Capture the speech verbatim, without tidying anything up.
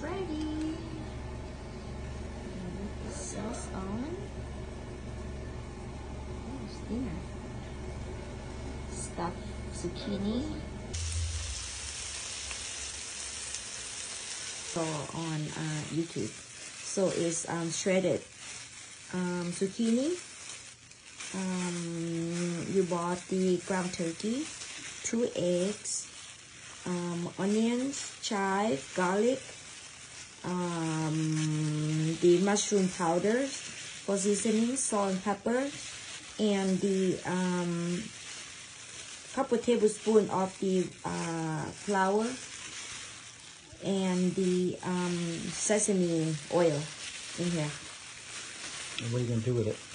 ready. Put the sauce on. Where's dinner? Stuffed zucchini. So on uh, YouTube. So it's um, shredded um, zucchini. Um, you bought the ground turkey, two eggs, um, onions, chive, garlic, um, the mushroom powders for seasoning, salt and pepper, and the um, couple tablespoons of the uh, flour, and the um, sesame oil in here. And what are you going to do with it?